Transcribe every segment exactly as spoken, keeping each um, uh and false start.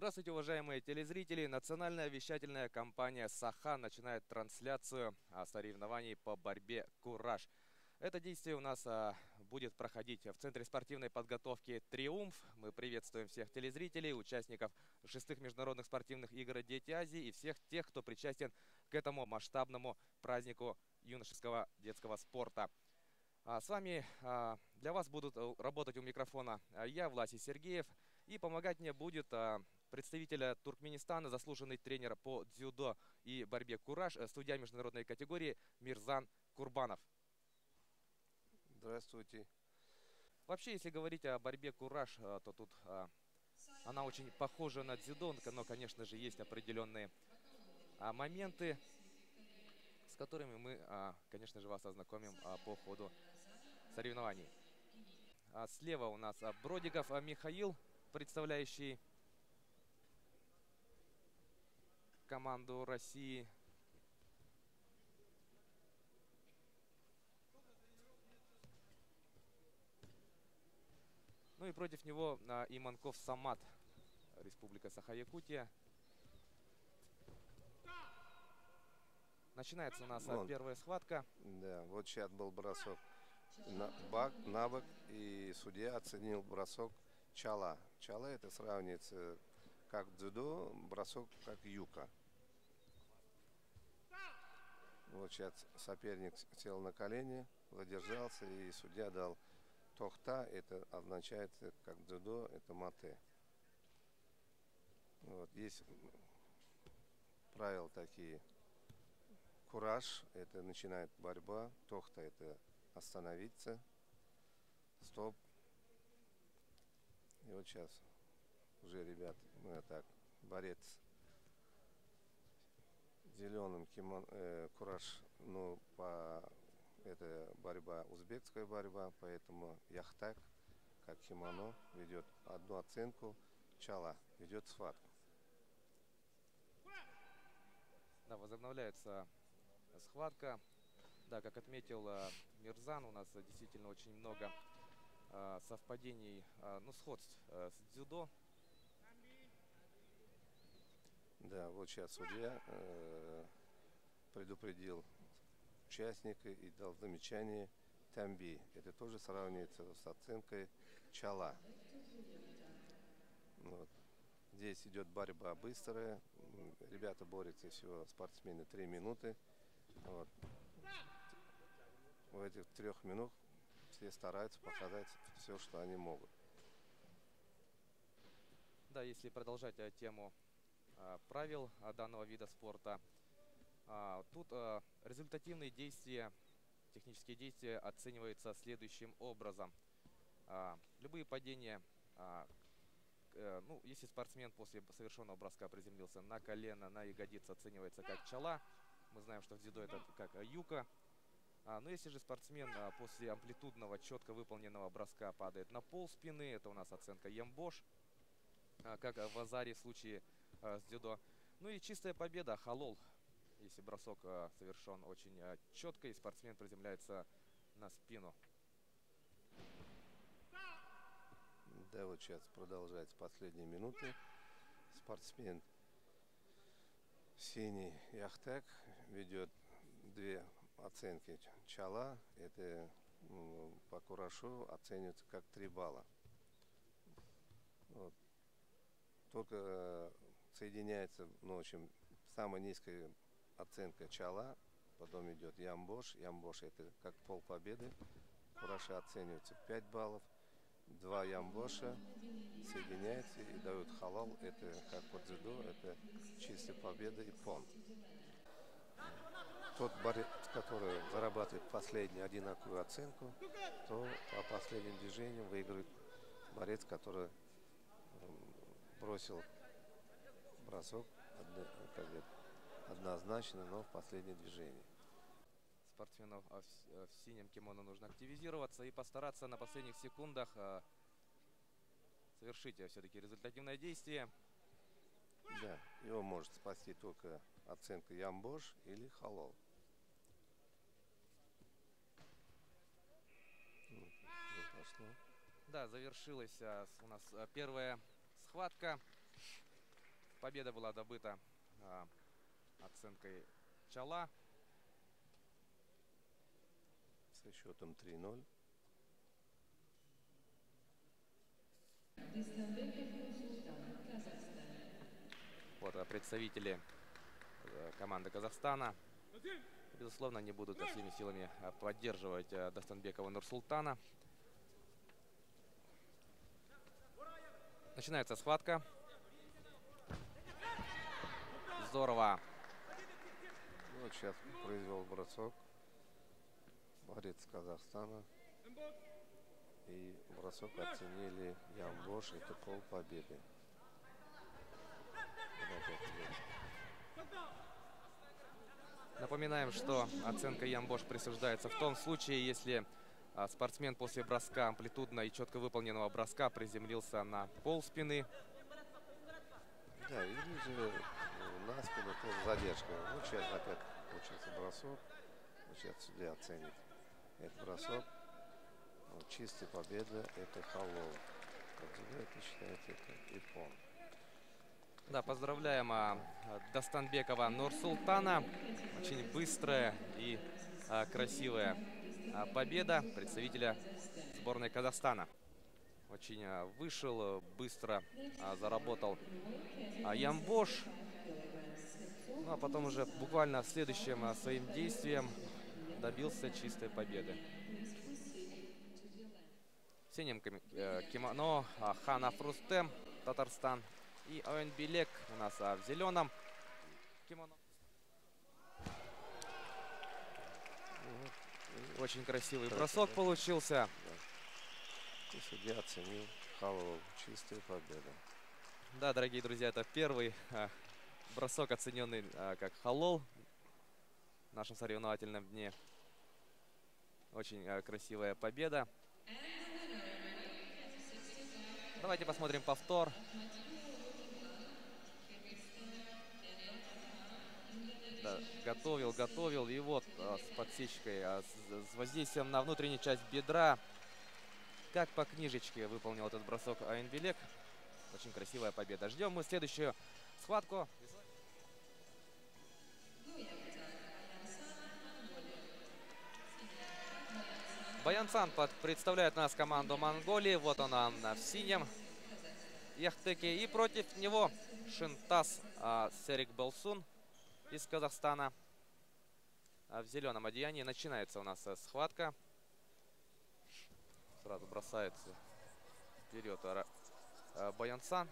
Здравствуйте, уважаемые телезрители! Национальная вещательная компания «Саха» начинает трансляцию соревнований по борьбе «Кураж». Это действие у нас а, будет проходить в Центре спортивной подготовки «Триумф». Мы приветствуем всех телезрителей, участников шестых международных спортивных игр «Дети Азии» и всех тех, кто причастен к этому масштабному празднику юношеского детского спорта. А с вами а, для вас будут работать у микрофона я, Власий Сергеев, и помогать мне будет а, представитель Туркменистана, заслуженный тренер по дзюдо и борьбе «Кураж», судья международной категории Мирзан Курбанов. Здравствуйте. Вообще, если говорить о борьбе «Кураж», то тут а, она очень похожа на дзюдо, но, конечно же, есть определенные а, моменты, с которыми мы, а, конечно же, вас ознакомим а, по ходу соревнований. А слева у нас а, Бродиков а, Михаил, представляющий команду России. Ну и против него а, Иманков Самат, Республика Саха-Якутия. Начинается у нас Вон. первая схватка. Да, вот сейчас был бросок на, бак, на бок, и судья оценил бросок чала. Чала это сравнивается как дзюдо, бросок как юка. Вот сейчас соперник сел на колени, задержался, и судья дал тохта, это означает как дзюдо, это мате. Вот, есть правила такие. Кураж – это начинает борьба, тохта – это остановиться, стоп. И вот сейчас уже, ребят, мы так, борец зеленым кимон, э, кураж, ну, по, это борьба, узбекская борьба, поэтому яхтак, как кимоно, ведет одну оценку, чала ведет схватку. Да, возобновляется схватка. Да, как отметил а, Мирзан, у нас а, действительно очень много а, совпадений, а, ну, сходств а, с дзюдо. Да, вот сейчас судья э, предупредил участника и дал замечание тамби. Это тоже сравнивается с оценкой чала. Вот. Здесь идет борьба быстрая. Ребята борются всего, спортсмены, три минуты. Вот. В этих трех минутах все стараются показать все, что они могут. Да, если продолжать а, тему а, правил а, данного вида спорта, а, тут а, результативные действия, технические действия оцениваются следующим образом. А, любые падения, а, э, ну, если спортсмен после совершенного броска приземлился на колено, на ягодицу, оценивается как чала. Мы знаем, что в дзюдо это как юка. А, но если же спортсмен а, после амплитудного, четко выполненного броска падает на пол спины, это у нас оценка ямбош, а, как в азаре в случае а, с дзюдо. Ну и чистая победа, халол, если бросок а, совершен очень а, четко и спортсмен приземляется на спину. Да, вот сейчас продолжается последние минуты. Спортсмен синий яхтак ведет две оценки чала. Это ну, по курашу оценивается как три балла. Вот. Только соединяется, ну, в общем, самая низкая оценка чала, потом идет ямбош. Ямбош это как пол победы. Кураши оцениваются пять баллов. Два ямбоша соединяются и дают халал. Это как по дзюдо, это чистая победа и пон. Тот борец, который зарабатывает последнюю одинаковую оценку, то по последним движениям выигрывает борец, который бросил бросок однозначно, но в последнее движение. Спортсменов в синем кимоно нужно активизироваться и постараться на последних секундах совершить все-таки результативное действие. Да, его может спасти только оценка ямбош или халол. Да, завершилась у нас первая схватка. Победа была добыта а, оценкой Чала. Со счетом три ноль. Вот а, представители а, команды Казахстана. Безусловно, они будут а, всеми силами а, поддерживать а, Дастанбекова Нурсултана. Начинается схватка. Здорово. Вот сейчас произвел бросок борец Казахстана. И бросок оценили Ямбош. Это пол победы. Напоминаем, что оценка Ямбош присуждается в том случае, если а, спортсмен после броска, амплитудно и четко выполненного броска, приземлился на пол спины. Да, или же на спину тоже задержка. Вот сейчас опять получился бросок. Вот сейчас судья оценит этот бросок. Вот чистая победа, это Халол. Это считается это Ипон. Да, поздравляем а, Дастанбекова Нурсултана. Очень быстрая и а, красивая а, победа представителя сборной Казахстана. Очень а, вышел, быстро а, заработал а, Ямбош. Ну а потом уже буквально следующим а, своим действием добился чистой победы. В синем э, кимоно а, Ханов Рустем, Татарстан. И Оенбилек у нас а, в зеленом кимоно. Очень красивый бросок получился. И судья оценил Халол. Чистая победа. Да, дорогие друзья, это первый а, бросок, оцененный а, как Халол в нашем соревновательном дне. Очень а, красивая победа. Давайте посмотрим повтор. Да, готовил, готовил. И вот а, с подсечкой, а, с, с воздействием на внутреннюю часть бедра. Как по книжечке выполнил этот бросок Оенбилек. Очень красивая победа. Ждем мы следующую схватку. Баянсан представляет нас команду Монголии. Вот она в синем яхтеке. И против него Шинтас а, Серик Белсун из Казахстана. А в зеленом одеянии начинается у нас а, схватка. Сразу бросается вперед а, Баянсан.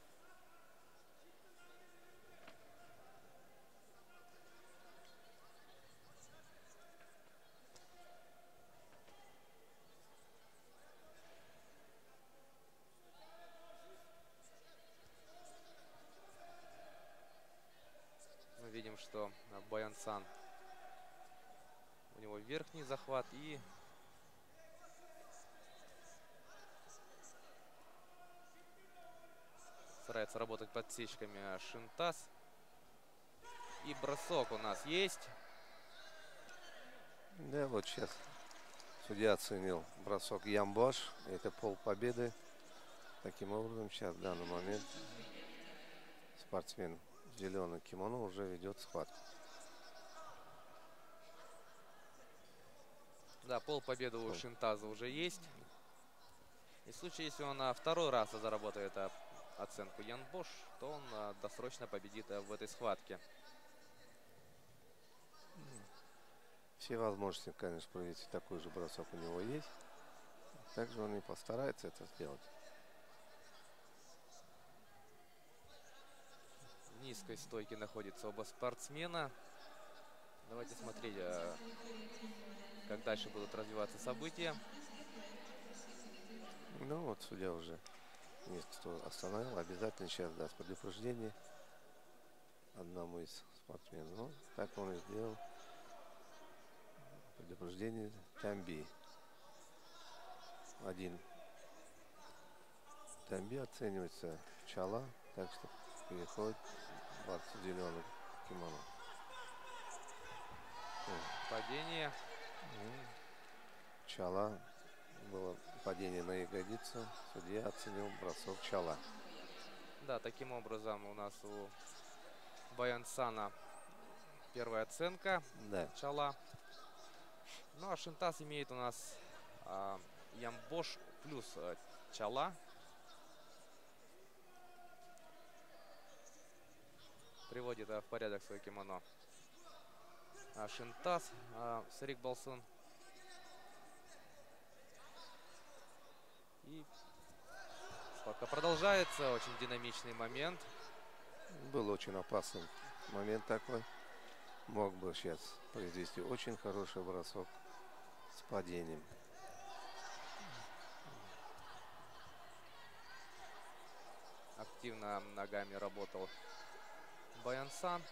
Мы видим, что Баянсан, у него верхний захват и старается работать подсечками Шинтас. И бросок у нас есть. Да, вот сейчас судья оценил бросок Ямбош. Это пол победы. Таким образом, сейчас в данный момент спортсмен в зеленом кимоно уже ведет схватку. Да, пол победы у Шинтаза уже есть. И в случае, если он а, второй раз заработает а, оценку Ямбош, то он а, досрочно победит а, в этой схватке. Все возможности, конечно, провести такой же бросок у него есть. Также он и постарается это сделать. В низкой стойке находятся оба спортсмена. Давайте смотреть, а, как дальше будут развиваться события. Ну вот судья уже несколько остановил. Обязательно сейчас даст предупреждение одному из спортсменов. Ну, так он и сделал. Предупреждение Тамби. Один Тамби оценивается Чала, так что переходит борцу зеленого кимоно. Падение. Чала. Было падение на ягодицу. Судья оценил бросок Чала. Да, таким образом у нас у Баянсана первая оценка. Да. Чала. Ну а Шинтас имеет у нас а, Ямбош плюс а, Чала. Приводит а, в порядок свое кимоно. А Шинтас, а, Сарик Балсын. И пока продолжается. Очень динамичный момент. Был очень опасный момент такой. Мог бы сейчас произвести очень хороший бросок с падением. Активно ногами работал Баянсан.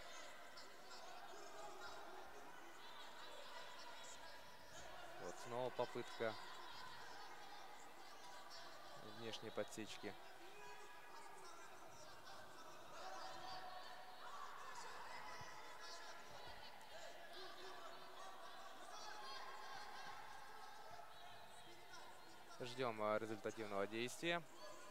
Вот снова попытка внешней подсечки. Ждем а, результативного действия.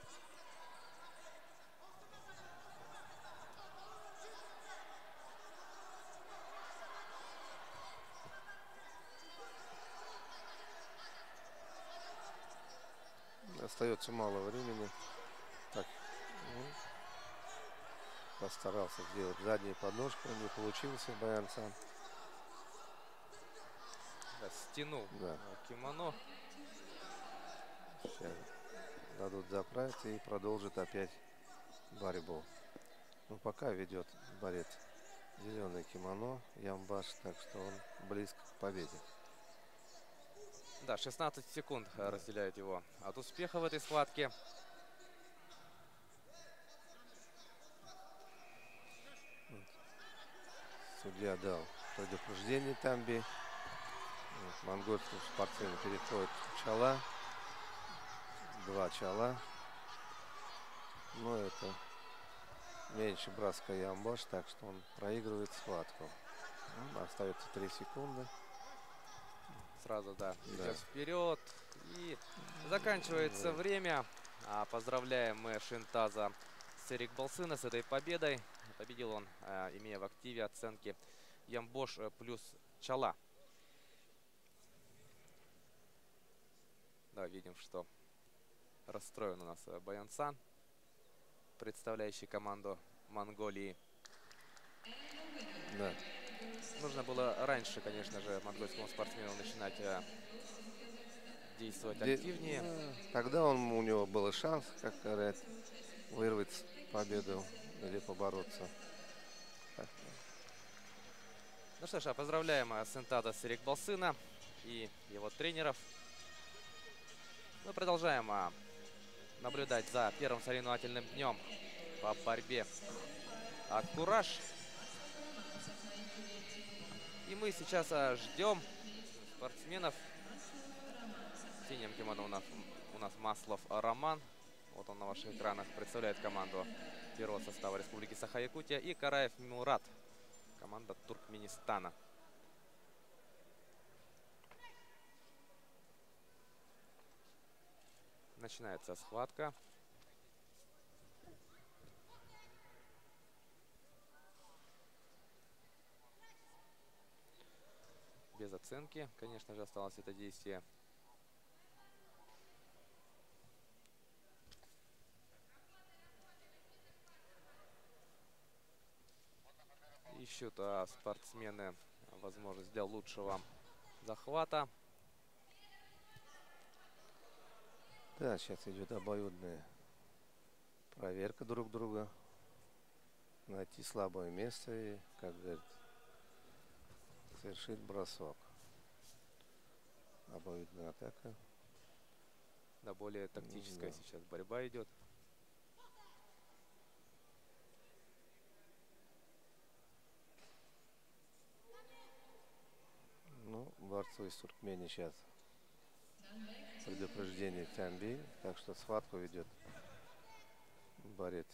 Остается мало времени. Так, ну, постарался сделать заднюю подножку, не получился Баянсан. Да, стянул Да. кимоно. Сейчас дадут заправиться и продолжит опять борьбу. Но пока ведет борец зеленое кимоно Ямбаш, так что он близко к победе. Да, шестнадцать секунд да. разделяет его от успеха в этой схватке. Вот. Судья дал предупреждение Тамби. Вот, монгольскому спортсмену переходит Чала. Два Чала. Но это меньше броска Ямбаш, так что он проигрывает схватку. Ну, остается три секунды. Сразу, да, да. идет вперед. И заканчивается да. время. А, поздравляем мы Шинтаза Сарик Балсына с этой победой. Победил он, а, имея в активе оценки Ямбош плюс Чала. Да, видим, что расстроен у нас Баянсан, представляющий команду Монголии. Да. Нужно было раньше, конечно же, монгольскому спортсмену начинать а, действовать Де... активнее. Тогда он, у него был шанс, как говорят, вырвать победу или побороться. Так. Ну что ж, поздравляем Сентада Сарик Балсына и его тренеров. Мы продолжаем а, наблюдать за первым соревновательным днем по борьбе а, «Кураж». И мы сейчас а, ждем спортсменов. В синем кимоно у нас, у нас Маслов Роман. Вот он на ваших экранах представляет команду первого состава Республики Саха-Якутия. И Караев Мурат, команда Туркменистана. Начинается схватка. Без оценки, конечно же, осталось это действие. Ищут а, спортсмены возможность для лучшего захвата. Да, сейчас идет обоюдная проверка друг друга. Найти слабое место и, как говорят, совершить бросок. Обоюдная атака. Да, более тактическая да. сейчас борьба идет. Ну, борцу из Туркмении сейчас предупреждение Тамби, так что схватку ведет борец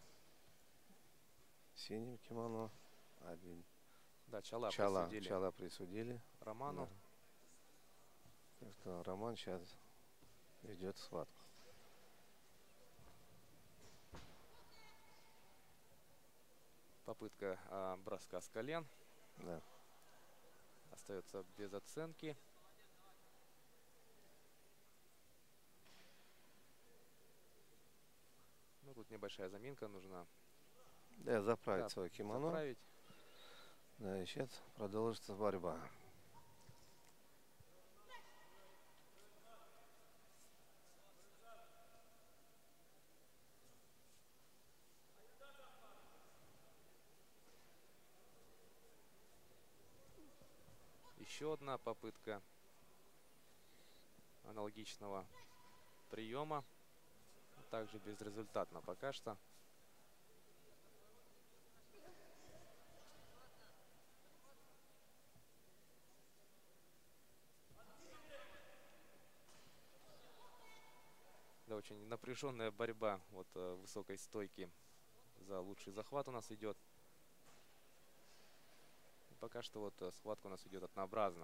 в синем кимоно. Один. Да, Чала, Чала присудили. Чала присудили Роману. Да. Так что Роман сейчас ведет схватку. попытка а, броска с колен. Да. Остается без оценки. Ну, тут небольшая заминка нужна. Да, заправить Да, свое кимоно. заправить. Да, и сейчас продолжится борьба. Еще одна попытка аналогичного приема. Также безрезультатно пока что. Да, очень напряженная борьба вот э, высокой стойки за лучший захват у нас идет. И пока что вот э, схватка у нас идет однообразно.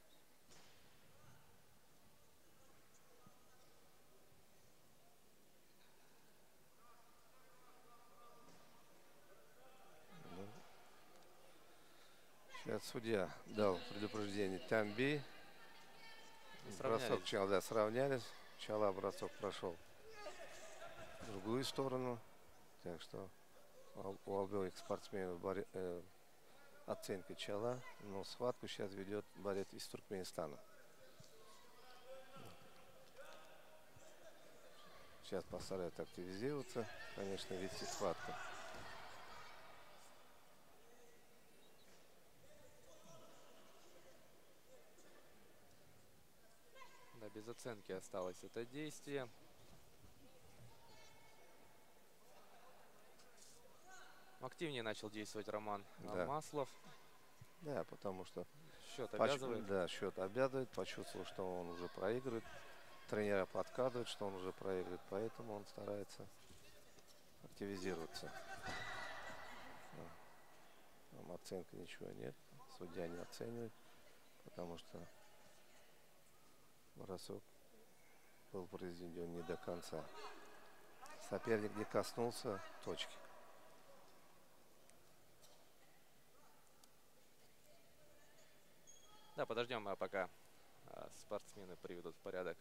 Сейчас судья дал предупреждение Тамби. Бросок Чала, да, сравнялись. Чала бросок прошел в другую сторону. Так что у обоих спортсменов борь, э, оценка Чала. Но схватку сейчас ведет борец из Туркменистана. Сейчас постарается активизироваться, конечно, вести схватку. Да, без оценки осталось это действие. Активнее начал действовать Роман Да. Маслов. Да, потому что Счет поч... обязывает. Да, счет обязывает. Почувствовал, что он уже проигрывает. Тренера подкатывают, что он уже проигрывает. Поэтому он старается активизироваться. Там оценки ничего нет. Судья не оценивает. Потому что бросок был произведен не до конца. Соперник не коснулся точки. Да, подождем, а пока а, спортсмены приведут в порядок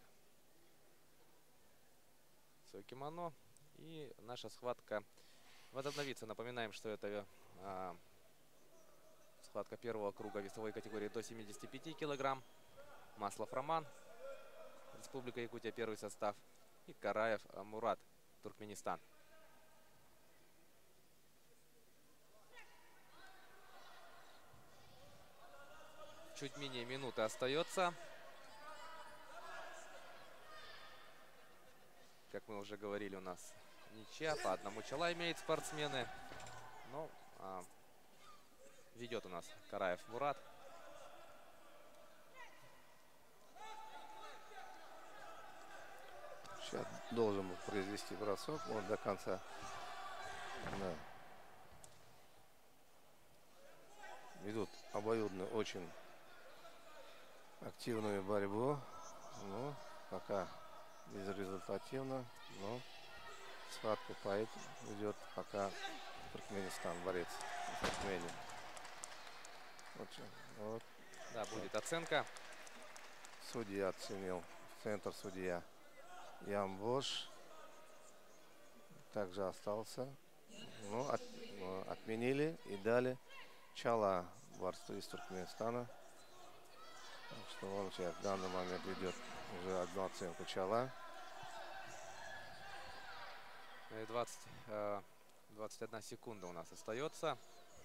свое кимоно. И наша схватка возобновится. Напоминаем, что это а, схватка первого круга весовой категории до семидесяти пяти килограмм. Маслов Роман, Республика Якутия, первый состав. И Караев Мурат, Туркменистан. Чуть менее минуты остается. Как мы уже говорили, у нас ничья. По одному чала имеет спортсмены. Но а, ведет у нас Караев Мурат. Сейчас должен был произвести бросок. Вот до конца. Да. Ведут обоюдно очень активную борьбу. Но пока безрезультативно. Но схватку поэт ведет пока Туркменистан, борец в Туркмении. Вот, вот. Да, будет оценка. Судья оценил. Центр судья Ямбош также остался. Ну, от, отменили и дали Чала борцу из Туркменистана. Так что он сейчас в данный момент ведет уже одну оценку Чала. двадцать, двадцать одна секунда у нас остается.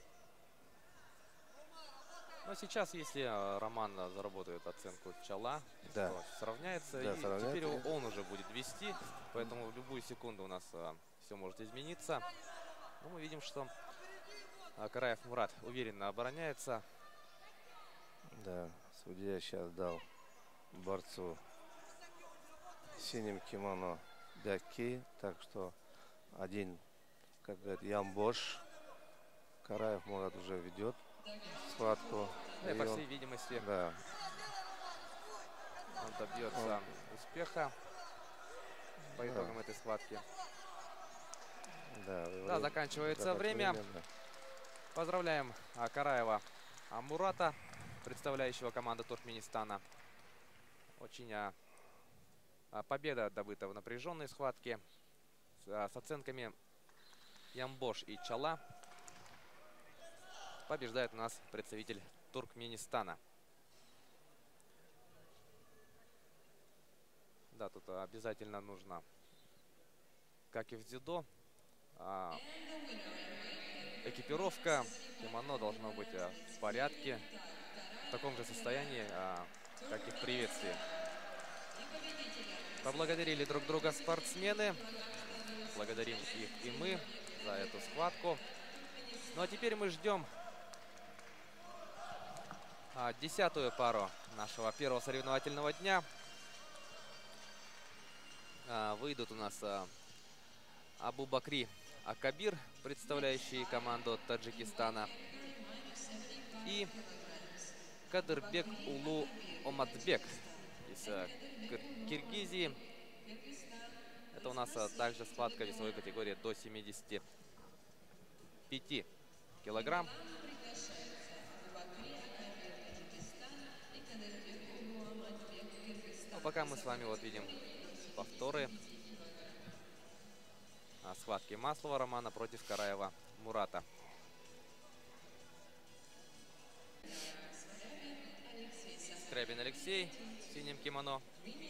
Но сейчас, если Роман заработает оценку Чала, да. то сравняется. Да, и сравняется. Теперь он уже будет вести, поэтому в любую секунду у нас а, все может измениться. Но мы видим, что а, Караев Мурат уверенно обороняется. Да, судья сейчас дал борцу синим кимоно даки, так что один, как говорит, Ямбош. Караев Мурат уже ведет схватку. Да, и, по он, всей видимости, да. он добьется он, успеха по итогам да. этой схватки. Да, да время, заканчивается время. время да. Поздравляем а, Караева а, Мурата, представляющего команду Туркменистана. Очень а, а, победа добыта в напряженной схватке с, а, с оценками Ямбош и Чала. Побеждает у нас представитель Туркменистана. Да, тут обязательно нужно, как и в дзюдо, а, экипировка, кимоно должно быть а, в порядке, в таком же состоянии, а, как и в приветствии. Поблагодарили друг друга спортсмены. Благодарим их и мы за эту схватку. Ну а теперь мы ждем а, десятую пару нашего первого соревновательного дня. А, выйдут у нас а, Абу-Бакри Акабир, представляющий команду Таджикистана, и Кадырбек Улу Омадбек из а, Киргизии. Это у нас а, также схватка весовой категории до семидесяти пяти килограмм. Ну, пока мы с вами вот видим повторы а, схватки Маслова Романа против Караева Мурата. Скрябин Алексей в синем кимоно.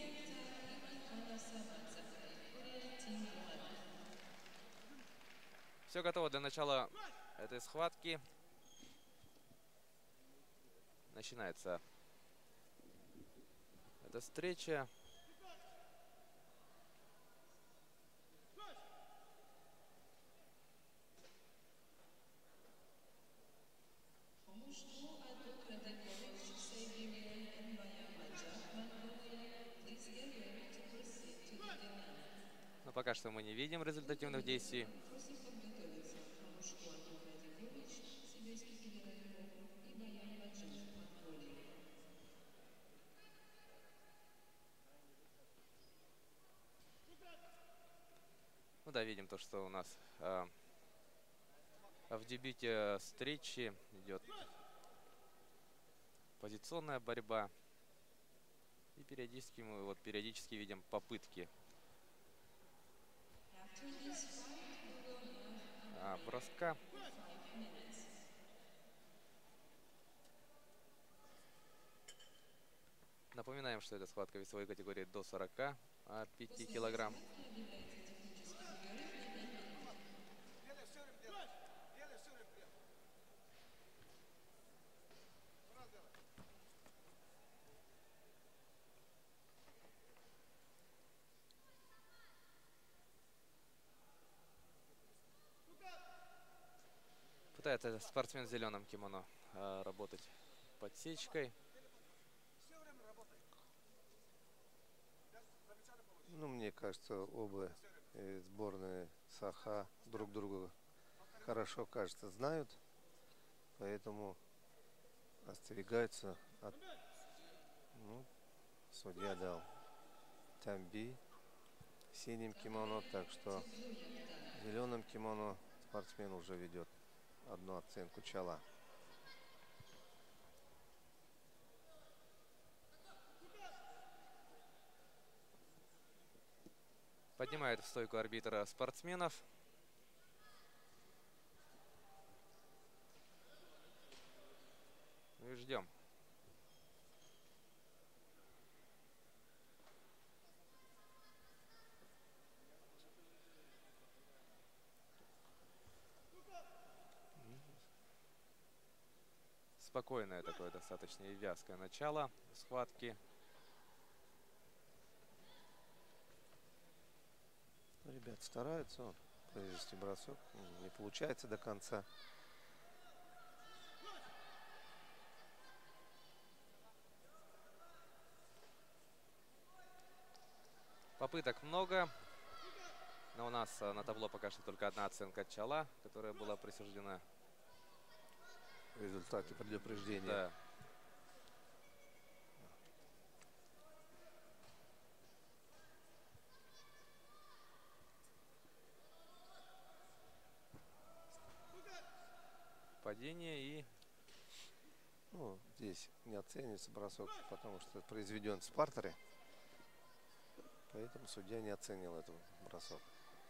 Все готово для начала этой схватки. Начинается эта встреча. Но пока что мы не видим результативных действий. Ну да, видим то, что у нас э, в дебюте встречи идет позиционная борьба. И периодически мы вот периодически видим попытки а, броска. Напоминаем, что это схватка весовой категории до сорока пяти килограмм. Пытается спортсмен в зеленом кимоно а, работать подсечкой. Ну, мне кажется, оба э, сборные Саха друг друга хорошо, кажется, знают, поэтому остерегаются от... Ну, судья дал тамби в синем кимоно, так что в зеленом кимоно спортсмен уже ведет одну оценку Чала. Поднимает в стойку арбитра спортсменов. Ну и ждем. Спокойное такое достаточно и вязкое начало схватки. Ребят стараются произвести бросок, не получается до конца. Попыток много, но у нас на табло пока что только одна оценка Чала, которая была присуждена В результате предупреждения. Да. падение и... Ну, здесь не оценивается бросок, потому что произведен в спартере. Поэтому судья не оценил этот бросок.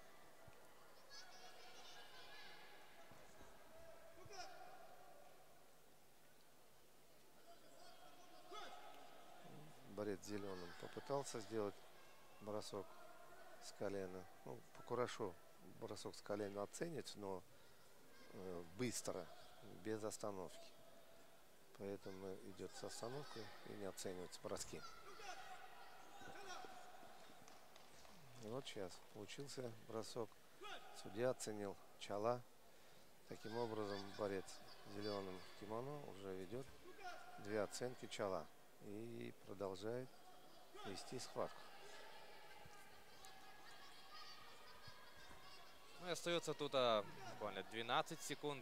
Борец зеленым попытался сделать бросок с колена. Ну, по Курашу бросок с колена оценит, но э, быстро, без остановки. Поэтому идет с остановкой и не оцениваются броски. И вот сейчас получился бросок. Судья оценил Чала. Таким образом, борец в зеленом кимоно уже ведет две оценки Чала. И продолжает вести схватку. Ну и остается тут а, буквально двенадцать секунд.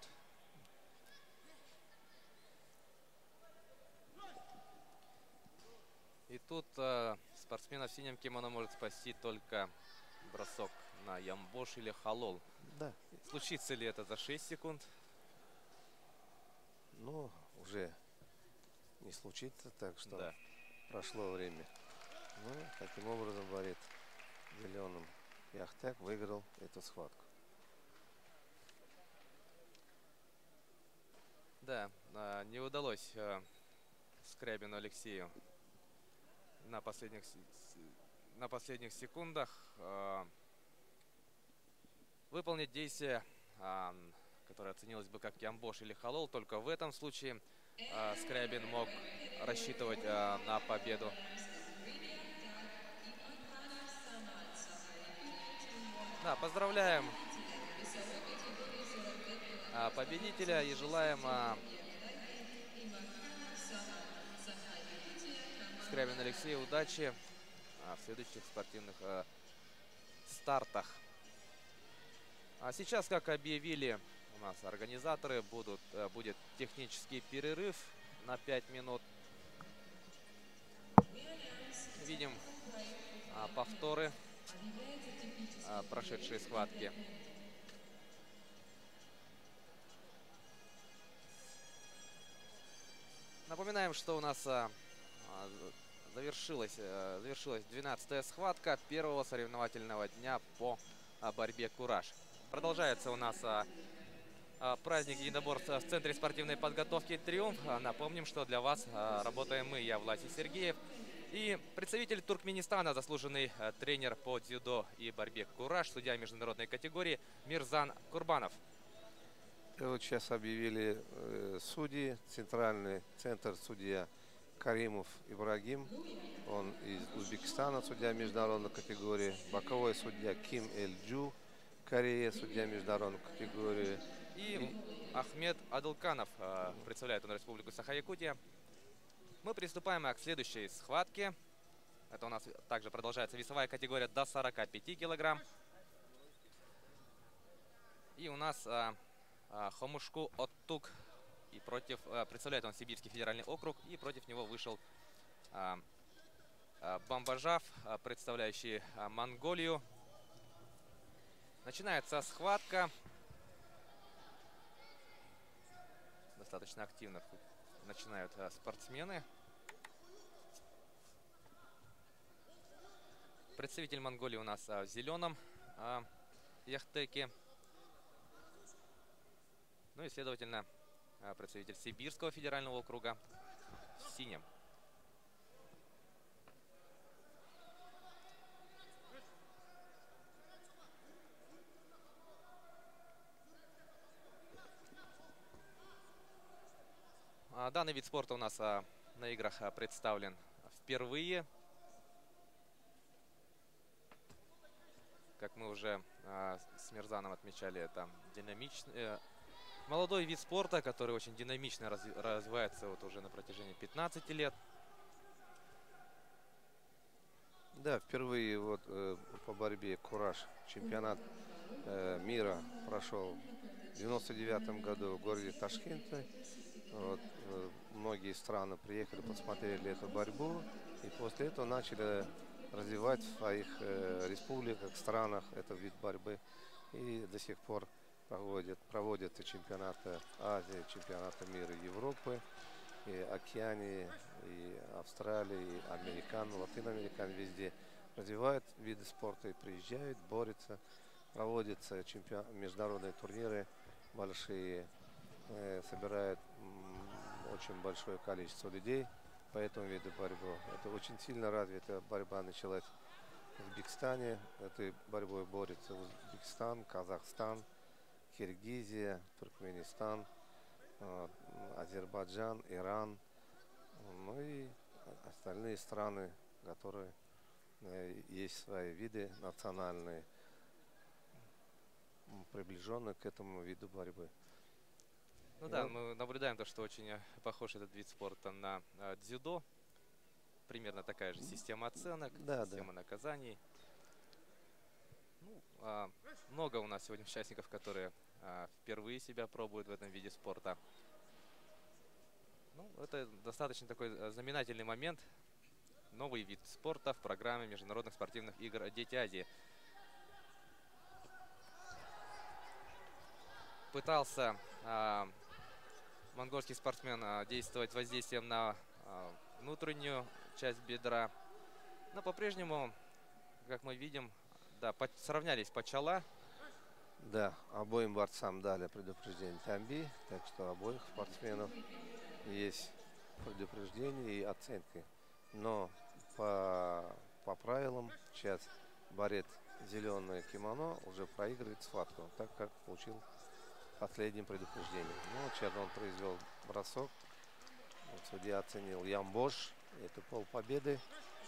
И тут а, спортсмена в синем кимоно может спасти только бросок на ямбош или халол. Да. Случится ли это за шесть секунд? Ну, уже не случится, так что да. прошло время. Ну, таким образом борец зеленым Яхтек выиграл эту схватку. Да, а, не удалось а, Скрябину Алексею на последних, на последних секундах а, выполнить действие, а, которое оценилось бы как ямбош или халол. Только в этом случае а, Скрябин мог рассчитывать а, на победу. Да, поздравляем а, победителя и желаем а, Скрябину Алексею удачи а, в следующих спортивных а, стартах. А сейчас, как объявили у нас организаторы, будут, а, будет технический перерыв на пять минут. Видим а, повторы а, прошедшие схватки. Напоминаем, что у нас а, завершилась, а, завершилась двенадцатая схватка первого соревновательного дня по а, борьбе «Кураж». Продолжается у нас а, а, праздник единоборств в Центре спортивной подготовки «Триумф». А, напомним, что для вас а, работаем мы, я Власий Сергеев, и представитель Туркменистана, заслуженный а, тренер по дзюдо и борьбе «Кураж», судья международной категории Мирзан Курбанов. И вот сейчас объявили э, судьи. Центральный центр судья Каримов Ибрагим. Он из Узбекистана, судья международной категории. Боковой судья Ким Эль-Джу, Корея, судья международной категории. И, и Ахмед Адылканов, э, представляет он Республику Саха-Якутия. Мы приступаем к следующей схватке. Это у нас также продолжается весовая категория до сорока пяти килограмм. И у нас э, э, Хомушку Оттук. И против, э, представляет он Сибирский федеральный округ. И против него вышел э, э, Бамбажав, э, представляющий э, Монголию. Начинается схватка. Достаточно активно начинают э, спортсмены. Представитель Монголии у нас э, в зеленом э, яхтеке. Ну и, следовательно, э, представитель Сибирского федерального округа в синем. Данный вид спорта у нас а, на играх а, представлен впервые. Как мы уже а, с Мирзаном отмечали, это динамичный, э, молодой вид спорта, который очень динамично раз, развивается вот уже на протяжении пятнадцати лет. Да, впервые вот э, по борьбе «Кураж» чемпионат э, мира прошел в девяносто девятом году в городе Ташкенте. Вот, э, многие страны приехали, посмотрели эту борьбу, и после этого начали развивать в своих э, республиках, странах этот вид борьбы. И до сих пор проводят, проводятся чемпионаты Азии, чемпионаты мира Европы, и Океании, и Австралии, и Американ, Латиноамерикан, везде развивают виды спорта и приезжают, борются, проводятся чемпион... международные турниры большие, э, собирают м, очень большое количество людей по этому виду борьбы. Это очень сильно развитая борьба началась в Узбекистане. Этой борьбой борются Узбекистан, Казахстан, Киргизия, Туркменистан, э, Азербайджан, Иран, ну и остальные страны, которые э, есть свои виды национальные, приближенные к этому виду борьбы. Ну да, мы наблюдаем то, что очень похож этот вид спорта на а, дзюдо. Примерно такая же система оценок, да, система да. наказаний. Ну, а, много у нас сегодня участников, которые а, впервые себя пробуют в этом виде спорта. Ну, это достаточно такой знаменательный момент. Новый вид спорта в программе международных спортивных игр «Дети Азии». Пытался а, монгольский спортсмен а, действовать воздействием на а, внутреннюю часть бедра. Но по-прежнему, как мы видим, да, по сравнялись почала. Да, обоим борцам дали предупреждение Тамби, так что обоих спортсменов есть предупреждение и оценки. Но по, по правилам сейчас борец зеленое кимоно уже проигрывает схватку, так как получил последним предупреждением. Ну, сейчас он произвел бросок. Вот судья оценил Ямбош. Это полпобеды.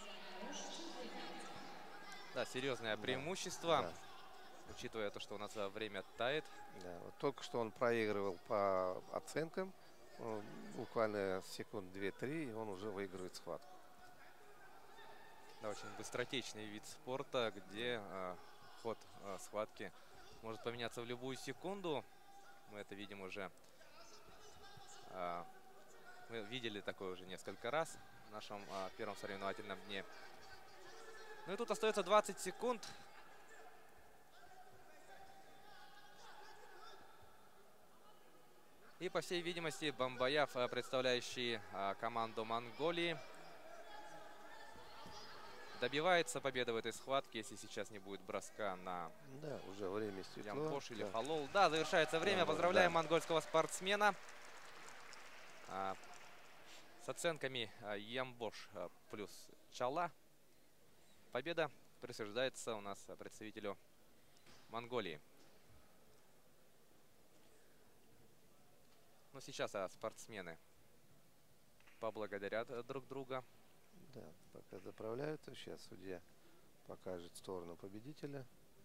Да, серьезное преимущество, да. Учитывая то, что у нас время тает. Да, вот только что он проигрывал по оценкам. Буквально секунд две-три, и он уже выигрывает схватку. Да, очень быстротечный вид спорта, где э, ход э, схватки может поменяться в любую секунду. Мы это видим уже. Э, мы видели такое уже несколько раз в нашем э, первом соревновательном дне. Ну и тут остается двадцать секунд. И, по всей видимости, Бамбаяв, представляющий э, команду Монголии, добивается победы в этой схватке, если сейчас не будет броска на да, уже время истекло. Ямбош или да. Халол. Да, завершается время. Да, Поздравляем да. монгольского спортсмена. А, с оценками а, Ямбош а, плюс Чала. Победа присуждается у нас представителю Монголии. Ну, сейчас а, спортсмены поблагодарят а, друг друга. Да, пока заправляются, сейчас судья покажет сторону победителя,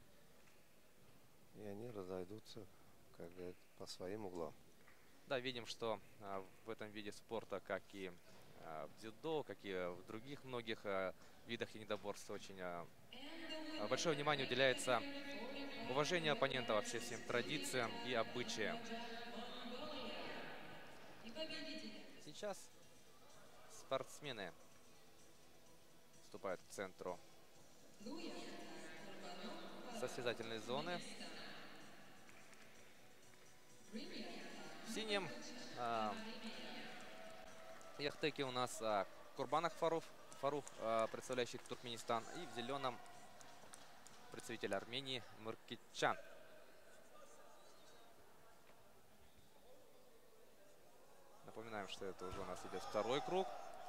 и они разойдутся, как говорят, по своим углам. Да, видим, что а, в этом виде спорта, как и а, в дзюдо, как и в других многих а, видах единоборств, очень а, большое внимание уделяется уважению оппонента, вообще всем традициям и обычаям. Сейчас спортсмены вступают к центру состязательной зоны. В синем а, яхтеке у нас а, Курбанах Фарух, Фарух а, представляющий Туркменистан, и в зеленом представитель Армении Мыркитчан. Напоминаем, что это уже у нас идет второй круг.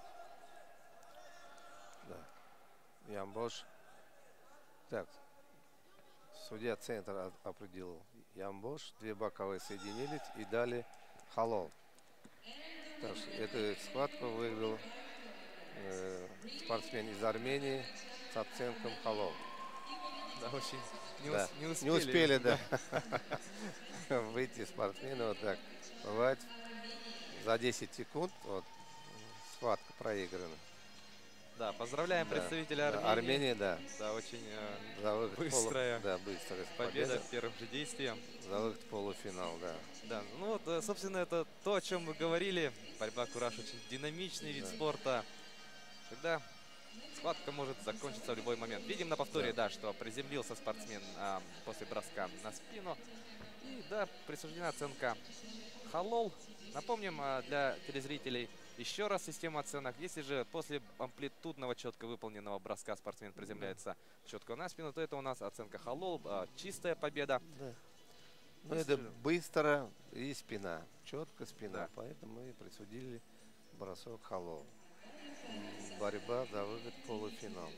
Да. Ямбош. Так, судья центра определил Ямбош, две боковые соединились и дали Халол. Так что эту схватку выиграл э, спортсмен из Армении с оценком Халол. Да, очень не, да. ус, не успели. Не успели, да. Выйти спортсмены вот так. Бывает за десять секунд вот, схватка проиграна. Да, поздравляем да, представителя да, Армении. Армении, да. Да, очень э, за быстрая, полу... да, быстрая победа, победа в первом же действии. За выход в полуфинал, да. Да, ну вот, собственно, это то, о чем мы говорили. Борьба кураж очень динамичный вид да. спорта. Когда схватка может закончиться в любой момент. Видим на повторе, да, да что приземлился спортсмен а, после броска на спину. И да, присуждена оценка халол. Напомним а, для телезрителей еще раз систему оценок. Если же после амплитудного четко выполненного броска спортсмен приземляется четко на спину, то это у нас оценка халол, а, чистая победа. Да. Но Если это же- быстро и спина. Четко спина. Да. Поэтому мы присудили бросок халол. М, Борьба за выход в полуфинал.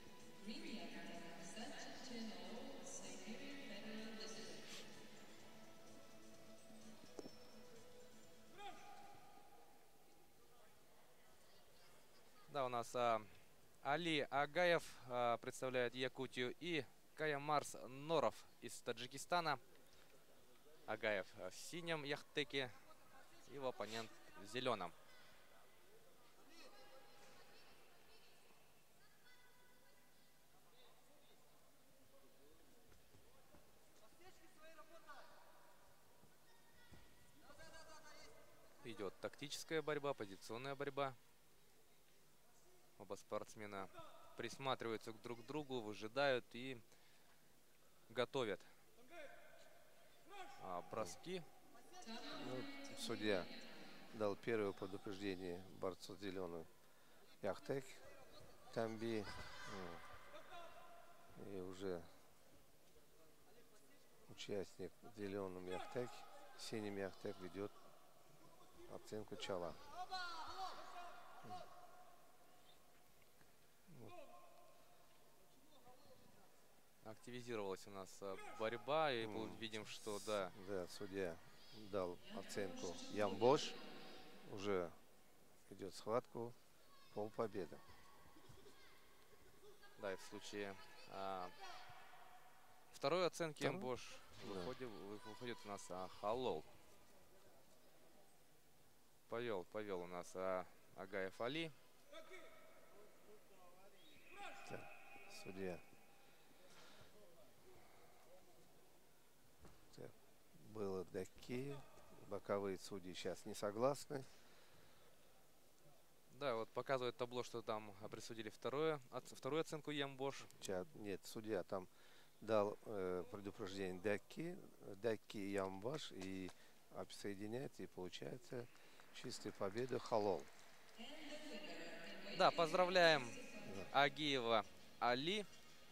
Да, у нас а, Али Агаев а, представляет Якутию и Каямарс Норов из Таджикистана. Агаев а, в синем яхтеке, его оппонент в зеленом. Идет тактическая борьба, позиционная борьба. Оба спортсмена присматриваются друг к другу, выжидают и готовят а, броски. Ну, судья дал первое предупреждение борцу зеленую. Яхтек, Тамби. м, И уже участник в зеленом яхтеке, синим яхтек ведет оценку чала. Активизировалась у нас а, борьба, и М, видим, что да, Да, судья дал оценку Ямбош. Уже идет схватку. Полпобеда. да, и в случае а, второй оценки Второй? Амбош Да. выходит, вы- выходит у нас а, халол. Повел, повел у нас а, Агаев Али. Так, судья. Так, было даки. Боковые судьи сейчас не согласны. Да, вот показывает табло, что там а, присудили второе, оц- вторую оценку Ямбош. Ча- Нет, судья там дал э, предупреждение даки, даки и Ямбаш, и обсоединяется, и получается чистая победа халол. Да, поздравляем Агиева Али.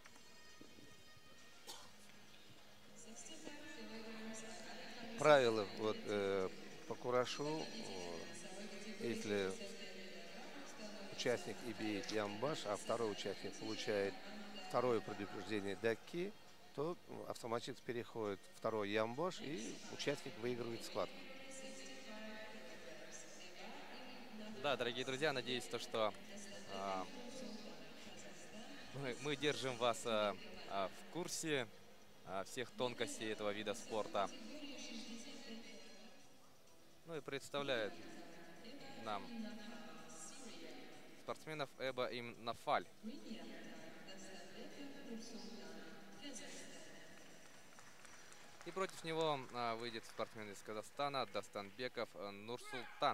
Правило вот э, по курашу, э, если участник имеет Ямбаш, а второй участник получает второе предупреждение даки, то автоматически переходит второй Ямбаш, и участник выигрывает схватку. Да, дорогие друзья, надеюсь, то, что а, мы, мы держим вас а, а, в курсе а, всех тонкостей этого вида спорта. Ну и представляет нам спортсменов Эба им Нафаль. И против него а, выйдет спортсмен из Казахстана Дастанбеков а, Нурсултан.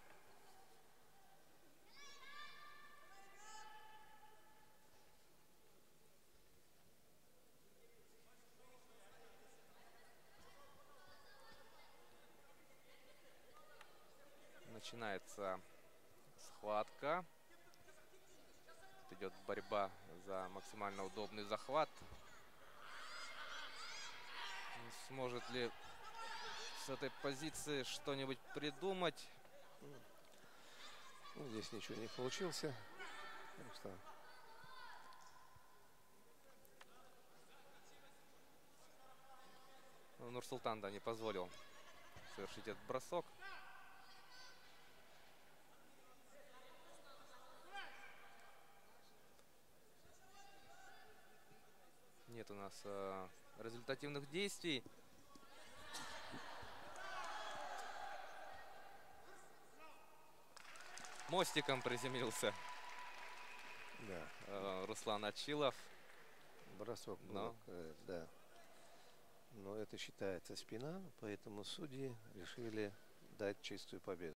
Начинается схватка. Тут идет борьба за максимально удобный захват. Сможет ли с этой позиции что-нибудь придумать? Ну, здесь ничего не получился. Так что Нурсултан, да, не позволил совершить этот бросок. Нет у нас э, результативных действий. Мостиком приземлился да, э, Руслан Ачилов. бросок был, Но. э, да. Но это считается спина, поэтому судьи решили дать чистую победу.